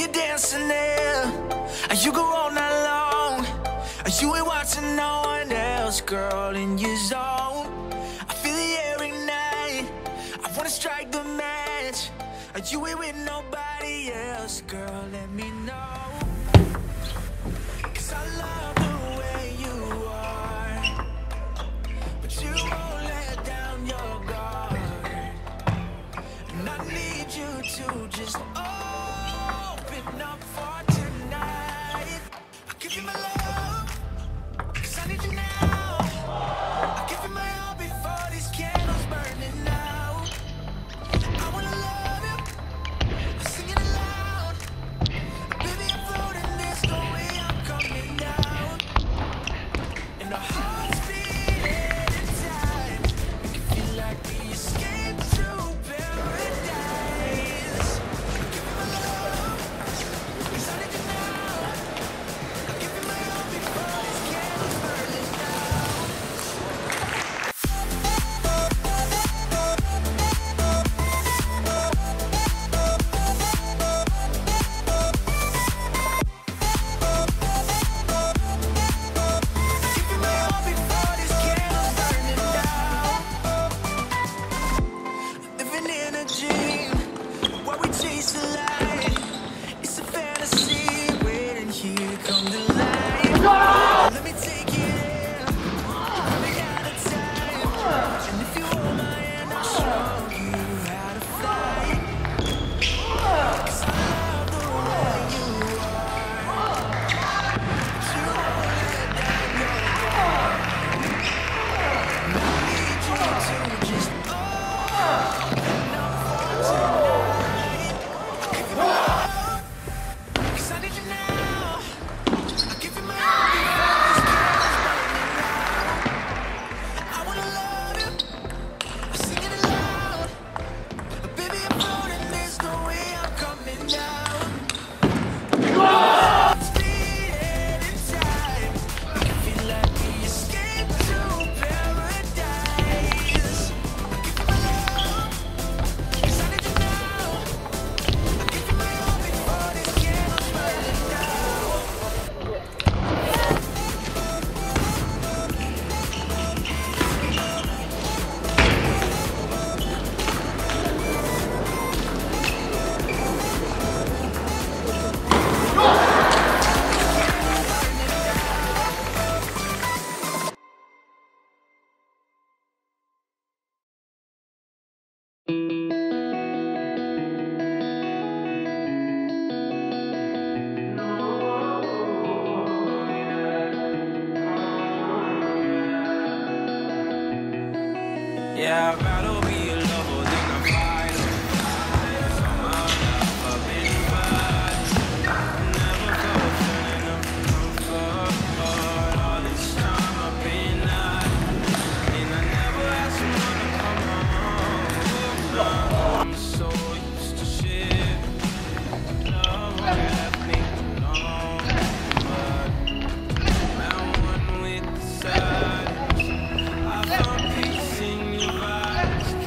you dancing there? You go all night long. You ain't watching no one else, girl, in your zone. I feel the air ignite. I wanna strike the match. You ain't with nobody else, girl, let me know. 'Cause I love the way you are, but you won't let down your guard. And I need you to just open up for tonight. I'll give you my love, 'cause I need you now. I'll give you my all before these candles burning out. I wanna love you, I'm singing it loud. Baby, I'm floating this way, I'm coming down. And our hearts beating in time. We can feel like we escaped to paradise. Give me my love, 'cause I need you now. I'll give you my all before these candles burning down. Give you my all before these candles burning down. Living in a dream while we chase the light. It's a fantasy waiting here, come to life. Let me take it in, running out of time. And if you hold my hand, I'll show you how to fly. 'Cause I love the way you are, but you won't let down your guard. And I need you to just open up for tonight. Give you my love, 'cause I need you now. I'll give you my all before these candles burning out. I wanna love you, I'm singing it loud. Baby, I'm floating, there's no way I'm coming down. It's beating in time. We can feel like we escaped to paradise. I'll give you my love, 'cause I need you now. I'll give you my all before these candles burning down. Yeah, I'd rather be a lover than a fighter. Somehow I've been bad. Never felt feeling of comfort. All this time I've been out, and I never asked someone to come home. I'm so used to shit. Love left me alone, but now one with the sadness. I found peace in your eyes.